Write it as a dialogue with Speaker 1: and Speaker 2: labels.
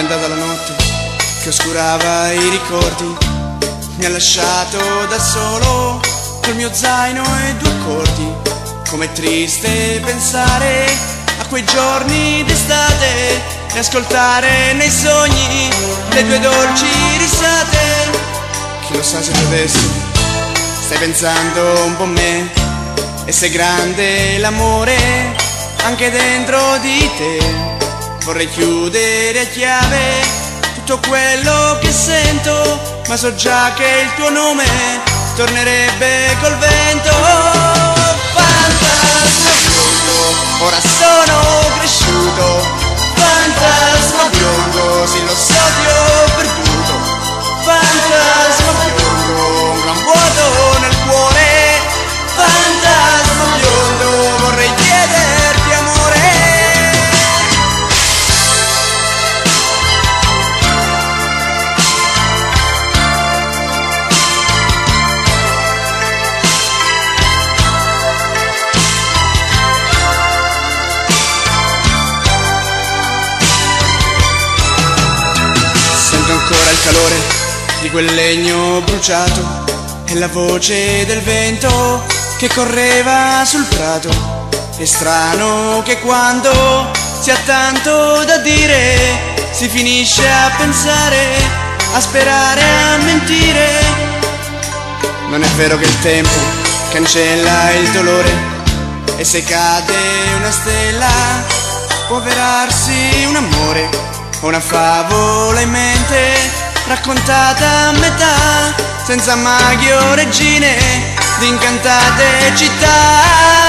Speaker 1: andata la notte che oscurava i ricordi, mi ha lasciato da solo col mio zaino e due accordi. Com'è triste pensare a quei giorni d'estate e ascoltare nei sogni le tue dolci risate. Chi lo sa se tu adesso stai pensando un po' a me e se è grande l'amore anche dentro di te. Vorrei chiudere a chiave tutto quello che sento, ma so già che il tuo nome tornerebbe col vento. Fantasma biondo, ora sono cresciuto. Fantasma biondo, sì lo so ti ho perduto. Fantasma biondo, un gran vuoto nel cuore. Fantasma biondo, vorrei chiederti amore. Sento ancora il calore di quel legno bruciato e la voce del vento che correva sul prato. È strano che quando si ha tanto da dire si finisce a pensare, a sperare, a mentire. Non è vero che il tempo cancella il dolore e se cade una stella può avverarsi un amore o una favola in mente raccontata a metà, senza maghi o regine di incantate città.